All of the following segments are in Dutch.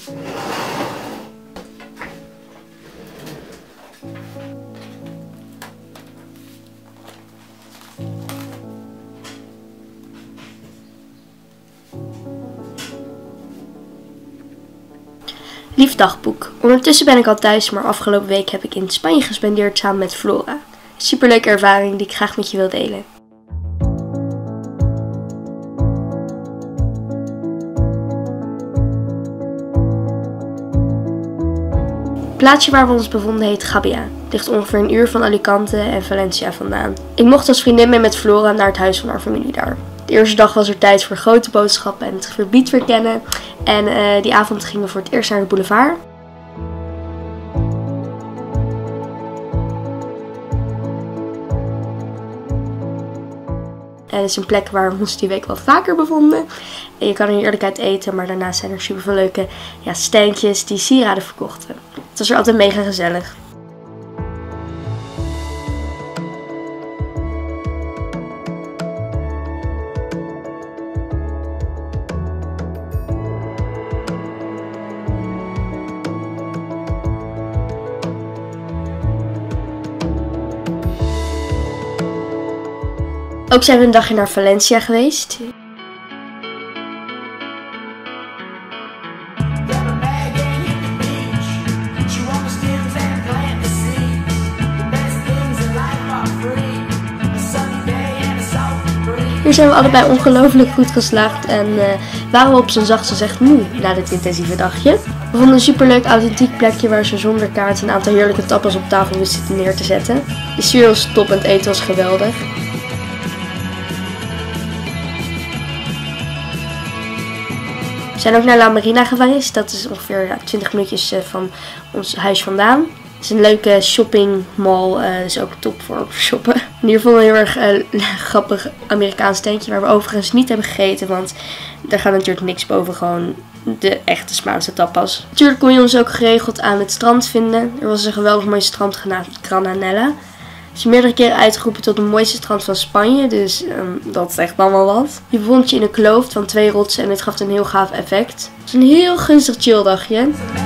Lief dagboek. Ondertussen ben ik al thuis, maar afgelopen week heb ik in Spanje gespendeerd samen met Flora. Superleuke ervaring die ik graag met je wil delen. Het plaatsje waar we ons bevonden heet Gabia. Het ligt ongeveer een uur van Alicante en Valencia vandaan. Ik mocht als vriendin mee met Flora naar het huis van haar familie daar. De eerste dag was er tijd voor grote boodschappen en het gebied verkennen. En die avond gingen we voor het eerst naar de boulevard. Het is een plek waar we ons die week wel vaker bevonden. En je kan er heerlijk uit eten, maar daarnaast zijn er super veel leuke standjes die sieraden verkochten. Het was er altijd mega gezellig. Ook zijn we een dagje naar Valencia geweest. Hier zijn we allebei ongelooflijk goed geslaagd en waren we op zijn zachtst gezegd moe na dit intensieve dagje. We vonden een superleuk authentiek plekje waar ze zonder kaart een aantal heerlijke tapas op tafel wisten neer te zetten. De sfeer was top en het eten was geweldig. We zijn ook naar La Marina geweest. Dat is ongeveer 20 minuutjes van ons huis vandaan. Het is een leuke shoppingmall. Dus ook top voor shoppen. En hier vonden we een heel erg grappig Amerikaans tentje. Waar we overigens niet hebben gegeten. Want daar gaat natuurlijk niks boven gewoon de echte Spaanse tapas. Natuurlijk kon je ons ook geregeld aan het strand vinden. Er was een geweldig mooi strand genaamd Grananella. Het is meerdere keren uitgeroepen tot het mooiste strand van Spanje, dus dat is echt allemaal wat. Je bevond je in een kloof van 2 rotsen en dit gaf een heel gaaf effect. Het is een heel gunstig chill dagje.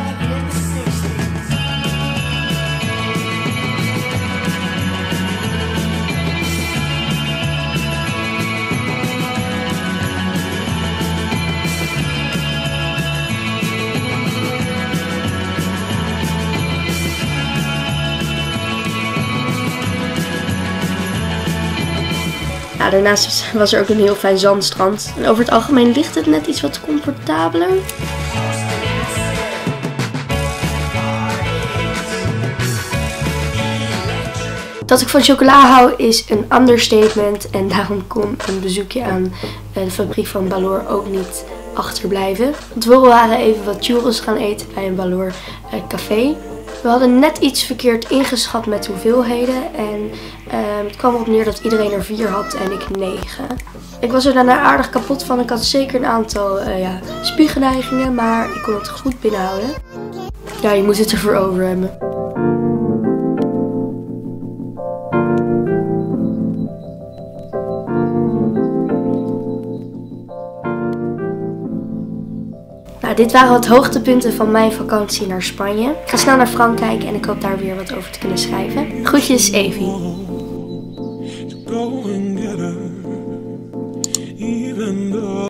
Daarnaast was er ook een heel fijn zandstrand. En over het algemeen ligt het net iets wat comfortabeler. Dat ik van chocola hou is een understatement. En daarom kon een bezoekje aan de fabriek van Balor ook niet achterblijven. Want we waren even wat churros gaan eten bij een Balor café. We hadden net iets verkeerd ingeschat met hoeveelheden en het kwam erop neer dat iedereen er 4 had en ik 9. Ik was er daarna aardig kapot van. Ik had zeker een aantal spuugneigingen, maar ik kon het goed binnenhouden. Ja, je moet het ervoor over hebben. Nou, dit waren wat hoogtepunten van mijn vakantie naar Spanje. Ik ga snel naar Frankrijk en ik hoop daar weer wat over te kunnen schrijven. Groetjes, Evie.